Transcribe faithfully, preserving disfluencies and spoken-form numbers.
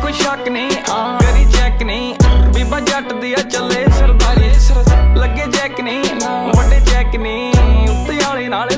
कोई शक नहीं करी चेक नहीं बीबा जट दिया चले सरदारी लगे चेक नहीं बड़े चेक नहीं उत्ते वाले नाल